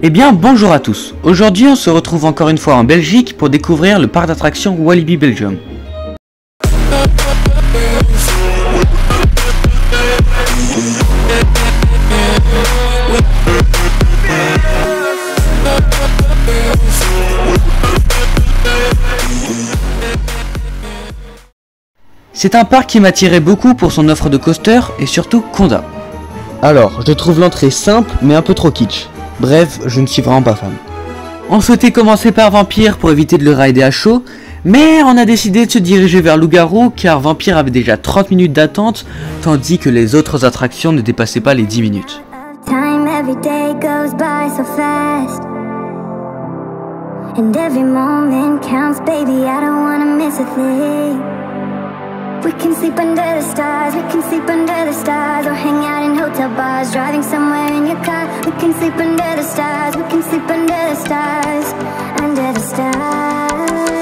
Eh bien bonjour à tous, aujourd'hui on se retrouve encore une fois en Belgique pour découvrir le parc d'attractions Walibi Belgium. C'est un parc qui m'attirait beaucoup pour son offre de coaster et surtout Conda. Alors, je trouve l'entrée simple mais un peu trop kitsch. Bref, je ne suis vraiment pas fan. On souhaitait commencer par Vampire pour éviter de le rider à chaud, mais on a décidé de se diriger vers Loup-Garou car Vampire avait déjà 30 minutes d'attente, tandis que les autres attractions ne dépassaient pas les 10 minutes. We can sleep under the stars, we can sleep under the stars, or hang out in hotel bars, driving somewhere in your car. We can sleep under the stars, we can sleep under the stars, under the stars.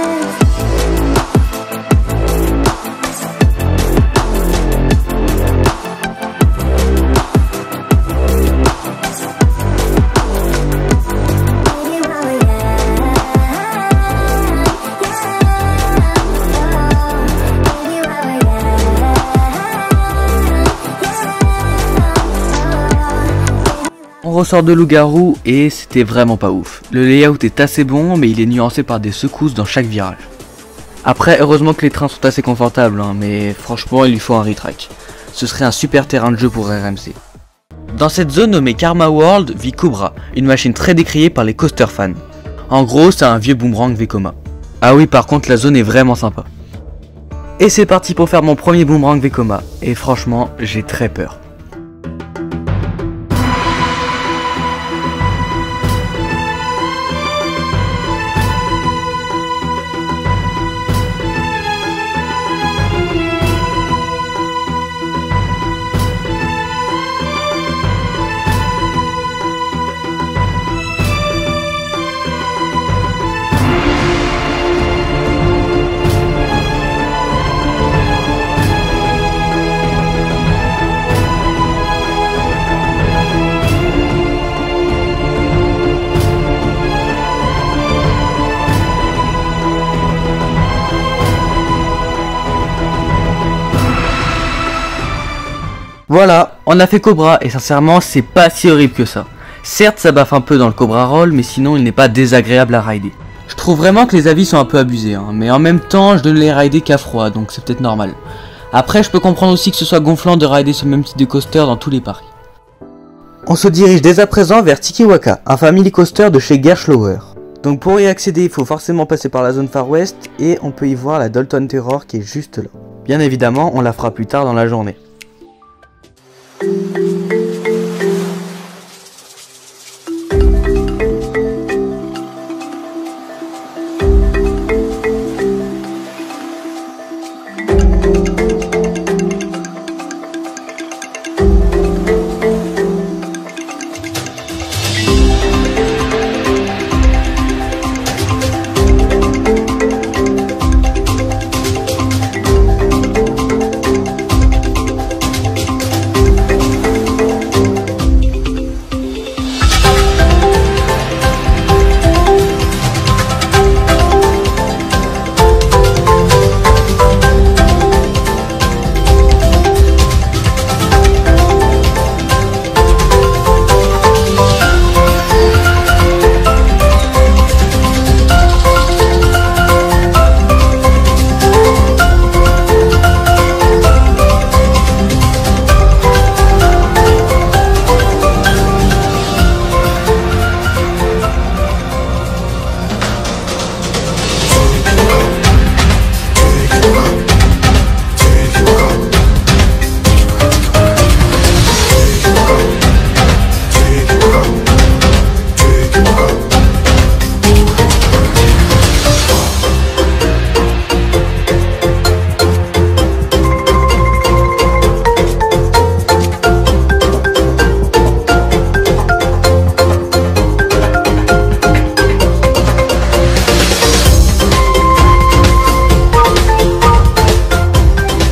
On ressort de Loup-Garou et c'était vraiment pas ouf. Le layout est assez bon mais il est nuancé par des secousses dans chaque virage. Après heureusement que les trains sont assez confortables mais franchement il lui faut un retrack. Ce serait un super terrain de jeu pour RMC. Dans cette zone nommée Karma World vit Cobra, une machine très décriée par les coaster fans. En gros c'est un vieux boomerang Vekoma. Ah oui par contre la zone est vraiment sympa. Et c'est parti pour faire mon premier boomerang Vekoma et franchement j'ai très peur. Voilà, on a fait Cobra et sincèrement c'est pas si horrible que ça. Certes ça baffe un peu dans le Cobra Roll mais sinon il n'est pas désagréable à rider. Je trouve vraiment que les avis sont un peu abusés mais en même temps je ne les rider qu'à froid donc c'est peut-être normal. Après je peux comprendre aussi que ce soit gonflant de rider ce même type de coaster dans tous les parcs. On se dirige dès à présent vers Tiki Waka, un family coaster de chez Gerstlauer. Donc pour y accéder il faut forcément passer par la zone Far West et on peut y voir la Dalton Terror qui est juste là. Bien évidemment on la fera plus tard dans la journée.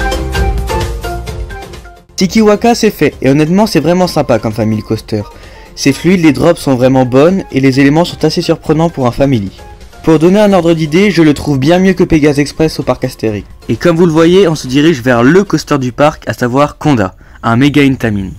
Tiki Waka c'est fait, et honnêtement c'est vraiment sympa comme family coaster. Ces fluides, les drops sont vraiment bonnes et les éléments sont assez surprenants pour un family. Pour donner un ordre d'idée, je le trouve bien mieux que Pegasus Express au parc Astérix. Et comme vous le voyez, on se dirige vers le coaster du parc, à savoir Conda, un méga Intamin.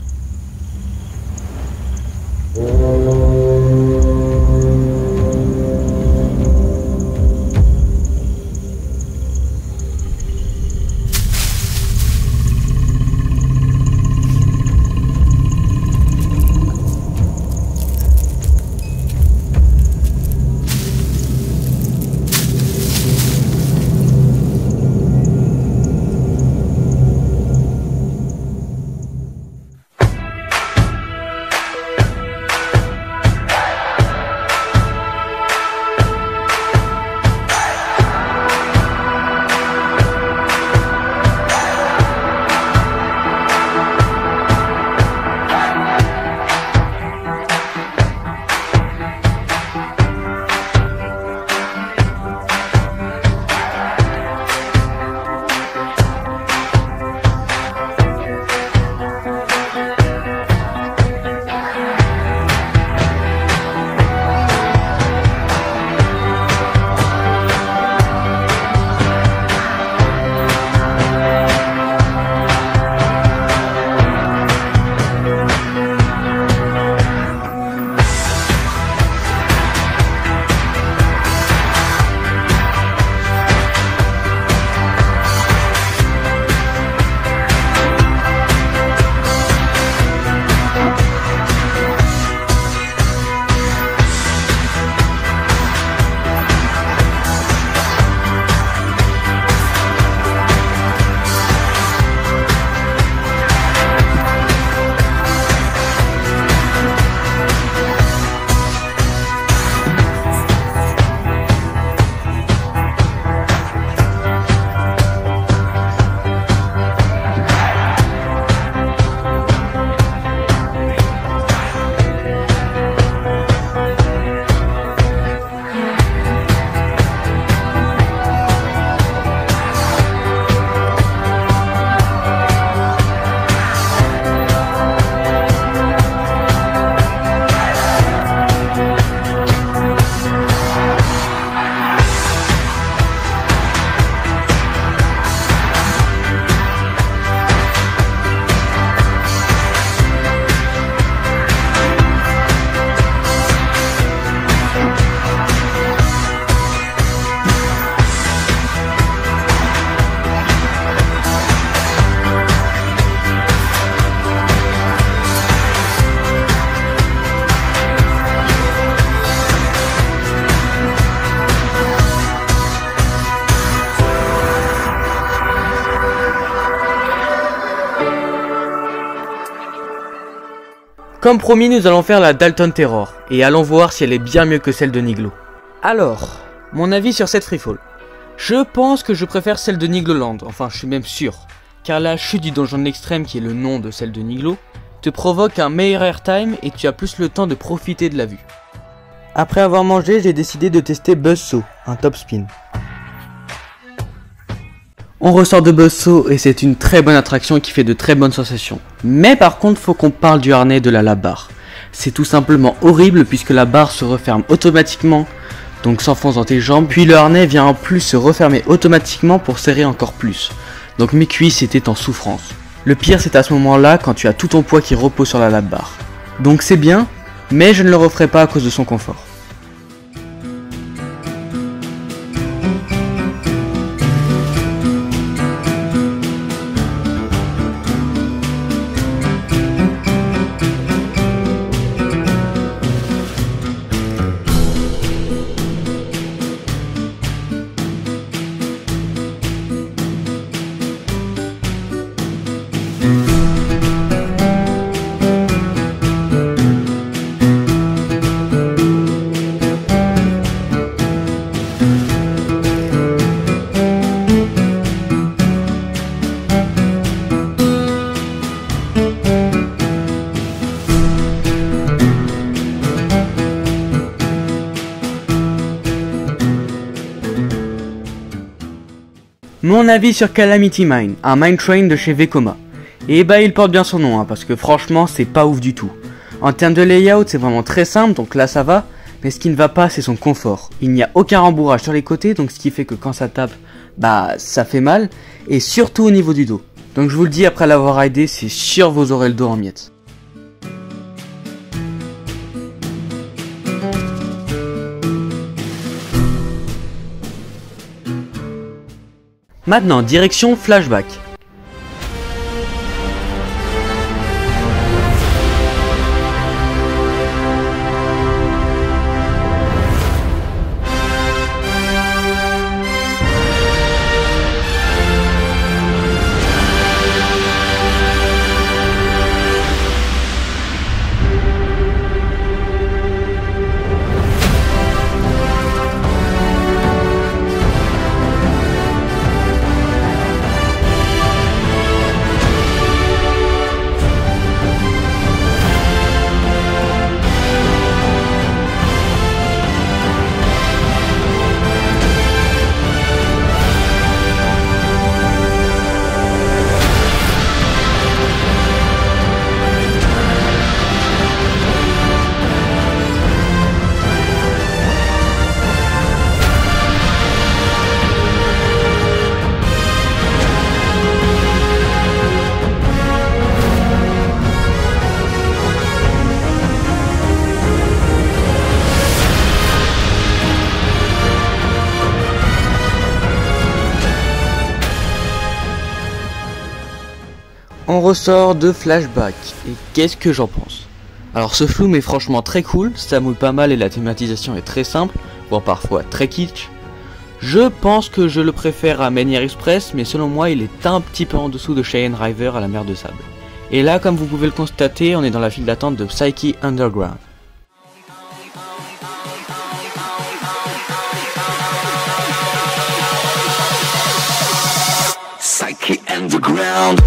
Comme promis, nous allons faire la Dalton Terror, et allons voir si elle est bien mieux que celle de Niglo. Alors, mon avis sur cette freefall. Je pense que je préfère celle de Nigloland, enfin je suis même sûr, car la chute du donjon extrême, qui est le nom de celle de Niglo, te provoque un meilleur airtime et tu as plus le temps de profiter de la vue. Après avoir mangé, j'ai décidé de tester Buzzsaw, un top spin. On ressort de Buzzsaw et c'est une très bonne attraction qui fait de très bonnes sensations. Mais par contre, faut qu'on parle du harnais de la lap bar. C'est tout simplement horrible puisque la barre se referme automatiquement, donc s'enfonce dans tes jambes, puis le harnais vient en plus se refermer automatiquement pour serrer encore plus. Donc mes cuisses étaient en souffrance. Le pire c'est à ce moment-là quand tu as tout ton poids qui repose sur la lap bar. Donc c'est bien, mais je ne le referai pas à cause de son confort. Mon avis sur Calamity Mine, un mine train de chez Vekoma. Et bah il porte bien son nom, parce que franchement c'est pas ouf du tout. En termes de layout, c'est vraiment très simple, donc là ça va. Mais ce qui ne va pas, c'est son confort. Il n'y a aucun rembourrage sur les côtés, donc ce qui fait que quand ça tape, bah ça fait mal. Et surtout au niveau du dos. Donc je vous le dis, après l'avoir ridé, c'est sûr vous aurez le dos en miettes. Maintenant, direction flashback. On ressort de flashback, et qu'est-ce que j'en pense? Alors ce flume est franchement très cool, ça mouille pas mal et la thématisation est très simple, voire parfois très kitsch. Je pense que je le préfère à Maniac Express, mais selon moi il est un petit peu en dessous de Cheyenne River à la mer de sable. Et là, comme vous pouvez le constater, on est dans la file d'attente de Psyche Underground. Psyche Underground.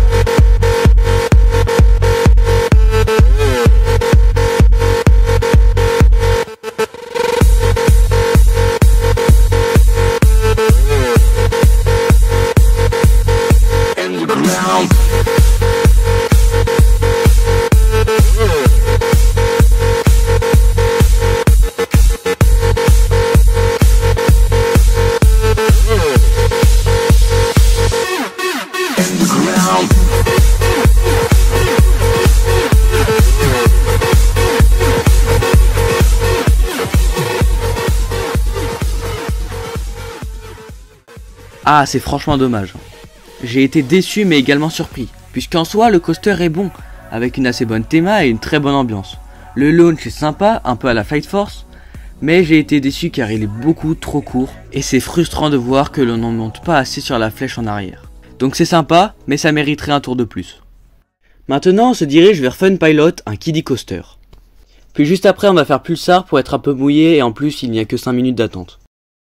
Ah, c'est franchement dommage. J'ai été déçu mais également surpris, puisqu'en soi le coaster est bon, avec une assez bonne théma et une très bonne ambiance. Le launch est sympa, un peu à la Fight Force, mais j'ai été déçu car il est beaucoup trop court, et c'est frustrant de voir que l'on n'en monte pas assez sur la flèche en arrière. Donc c'est sympa, mais ça mériterait un tour de plus. Maintenant on se dirige vers Fun Pilot, un kiddie coaster. Puis juste après on va faire Pulsar pour être un peu mouillé et en plus il n'y a que 5 minutes d'attente.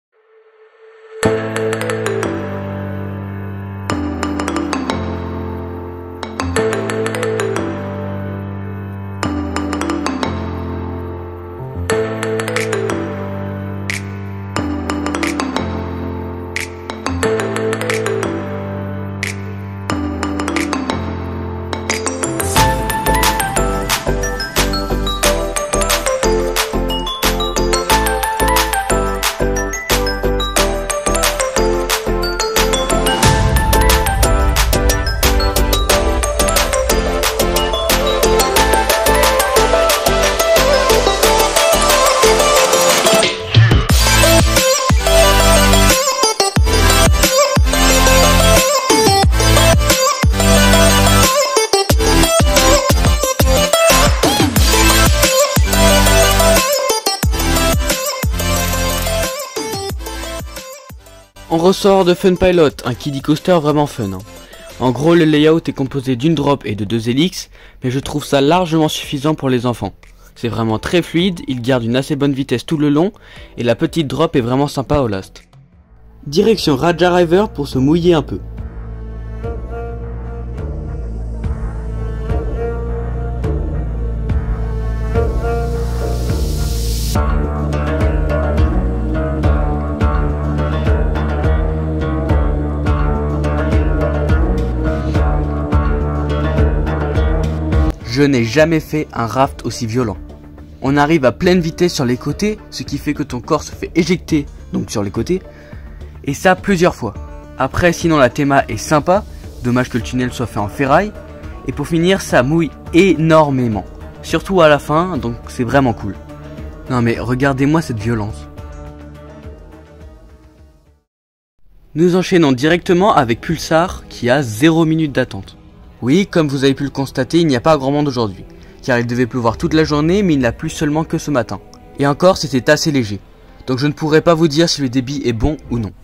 On ressort de Fun Pilot, un kiddie coaster vraiment fun. En gros, le layout est composé d'une drop et de 2 hélices, mais je trouve ça largement suffisant pour les enfants. C'est vraiment très fluide, il garde une assez bonne vitesse tout le long, et la petite drop est vraiment sympa au last. Direction Raja River pour se mouiller un peu. Je n'ai jamais fait un raft aussi violent. On arrive à pleine vitesse sur les côtés, ce qui fait que ton corps se fait éjecter, donc sur les côtés, et ça plusieurs fois. Après, sinon la théma est sympa, dommage que le tunnel soit fait en ferraille, et pour finir, ça mouille énormément. Surtout à la fin, donc c'est vraiment cool. Non mais regardez-moi cette violence. Nous enchaînons directement avec Pulsar, qui a 0 minute d'attente. Oui, comme vous avez pu le constater, il n'y a pas grand monde aujourd'hui, car il devait pleuvoir toute la journée, mais il n'a plu seulement que ce matin. Et encore, c'était assez léger, donc je ne pourrais pas vous dire si le débit est bon ou non.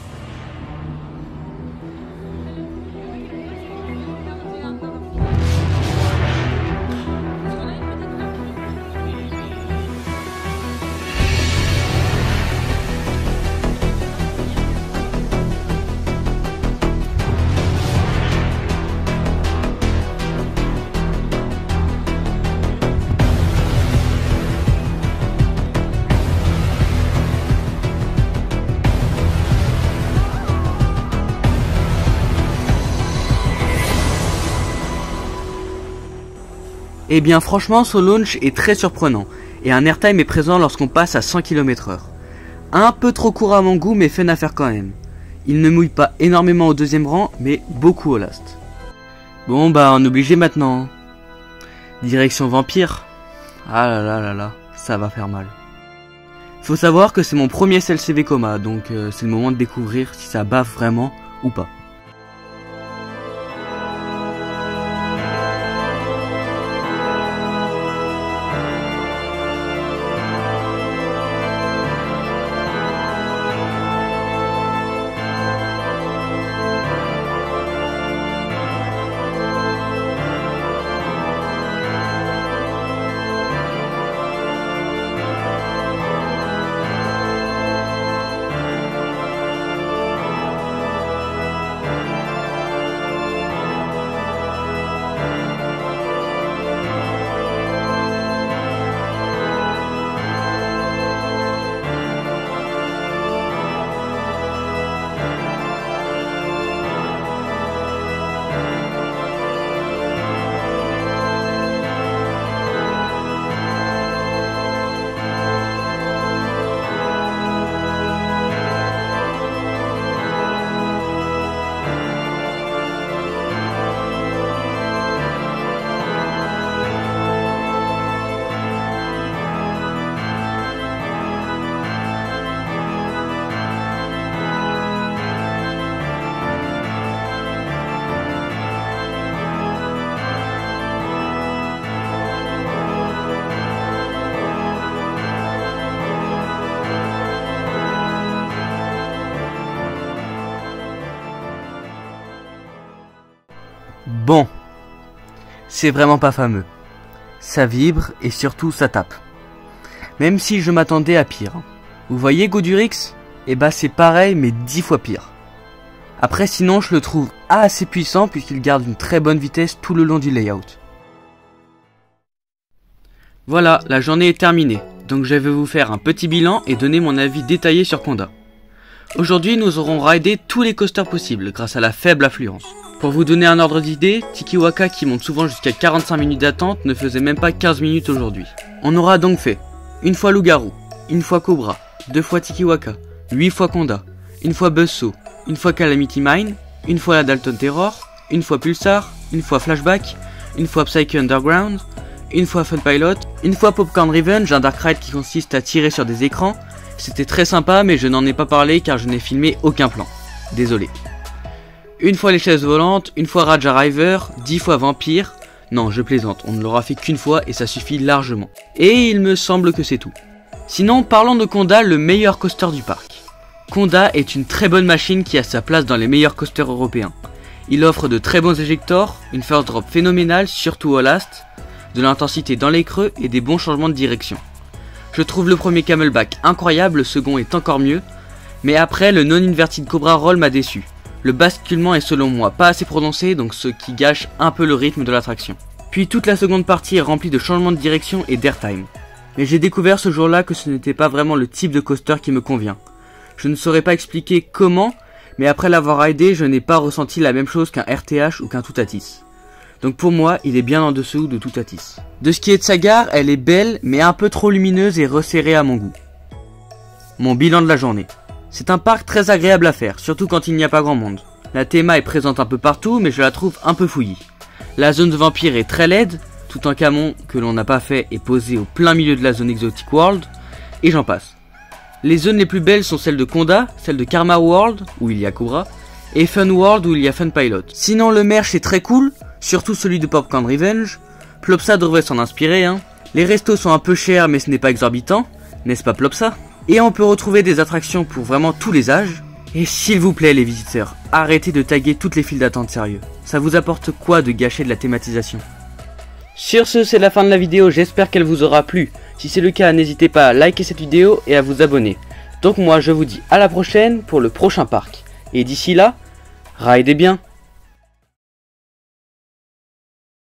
Eh bien franchement, ce launch est très surprenant, et un airtime est présent lorsqu'on passe à 100 km/h. Un peu trop court à mon goût, mais fun à faire quand même. Il ne mouille pas énormément au deuxième rang, mais beaucoup au last. Bon bah on est obligé maintenant. Direction Vampire. Ah là là là là, ça va faire mal. Faut savoir que c'est mon premier SLCV coma, donc c'est le moment de découvrir si ça baffe vraiment ou pas. Bon, c'est vraiment pas fameux. Ça vibre et surtout ça tape. Même si je m'attendais à pire. Vous voyez Godurix? Eh bah c'est pareil mais 10 fois pire. Après sinon je le trouve assez puissant puisqu'il garde une très bonne vitesse tout le long du layout. Voilà, la journée est terminée. Donc je vais vous faire un petit bilan et donner mon avis détaillé sur Conda. Aujourd'hui nous aurons ridé tous les coasters possibles grâce à la faible affluence. Pour vous donner un ordre d'idée, Tiki-Waka qui monte souvent jusqu'à 45 minutes d'attente ne faisait même pas 15 minutes aujourd'hui. On aura donc fait une fois Loup-Garou, une fois Cobra, 2 fois Tiki-Waka, 8 fois Conda, une fois Buzzsaw, une fois Calamity Mine, une fois la Dalton Terror, une fois Pulsar, une fois Flashback, une fois Psyche Underground, une fois Fun Pilot, une fois Popcorn Revenge, un dark ride qui consiste à tirer sur des écrans. C'était très sympa mais je n'en ai pas parlé car je n'ai filmé aucun plan. Désolé. Une fois les chaises volantes, une fois Raja River, 10 fois Vampire. Non, je plaisante, on ne l'aura fait qu'une fois et ça suffit largement. Et il me semble que c'est tout. Sinon, parlons de Conda, le meilleur coaster du parc. Conda est une très bonne machine qui a sa place dans les meilleurs coasters européens. Il offre de très bons éjectors, une first drop phénoménale, surtout au last, de l'intensité dans les creux et des bons changements de direction. Je trouve le premier Camelback incroyable, le second est encore mieux, mais après le non-inverted Cobra Roll m'a déçu. Le basculement est selon moi pas assez prononcé, donc ce qui gâche un peu le rythme de l'attraction. Puis toute la seconde partie est remplie de changements de direction et d'airtime. Mais j'ai découvert ce jour-là que ce n'était pas vraiment le type de coaster qui me convient. Je ne saurais pas expliquer comment, mais après l'avoir ridé, je n'ai pas ressenti la même chose qu'un RTH ou qu'un Toutatis. Donc pour moi, il est bien en dessous de Toutatis. De ce qui est de sa gare, elle est belle, mais un peu trop lumineuse et resserrée à mon goût. Mon bilan de la journée. C'est un parc très agréable à faire, surtout quand il n'y a pas grand monde. La théma est présente un peu partout, mais je la trouve un peu fouillie. La zone de vampire est très laide, tout un camon que l'on n'a pas fait est posé au plein milieu de la zone Exotic World, et j'en passe. Les zones les plus belles sont celles de Conda, celle de Karma World, où il y a Cobra, et Fun World, où il y a Fun Pilot. Sinon le merch est très cool, surtout celui de Popcorn Revenge. Plopsa devrait s'en inspirer, hein. Les restos sont un peu chers, mais ce n'est pas exorbitant, n'est-ce pas Plopsa? Et on peut retrouver des attractions pour vraiment tous les âges. Et s'il vous plaît les visiteurs, arrêtez de taguer toutes les files d'attente sérieux. Ça vous apporte quoi de gâcher de la thématisation? Sur ce, c'est la fin de la vidéo, j'espère qu'elle vous aura plu. Si c'est le cas, n'hésitez pas à liker cette vidéo et à vous abonner. Donc moi je vous dis à la prochaine pour le prochain parc. Et d'ici là, ridez bien.